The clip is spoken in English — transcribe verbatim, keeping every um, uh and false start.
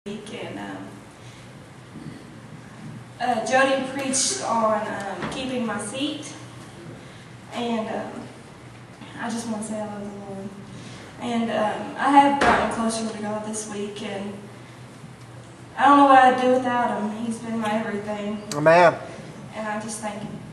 week, and um, uh, Jody preached on um, keeping my seat, and um, I just want to say I love the Lord. And um, I have gotten closer to God this week, and I don't know what I'd do without Him. He's been my everything. Amen. And I just thank Him.